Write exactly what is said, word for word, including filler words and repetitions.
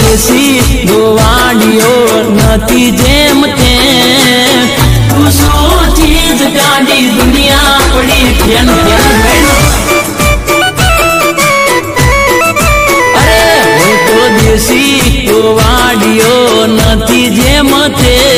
देसी गोवाड़ियो नती जेम ते तू सो चीज गाड़ी दुनिया पड़ी फेन फेन अरे हो तो देसी गोवाड़ियो नती जेम ते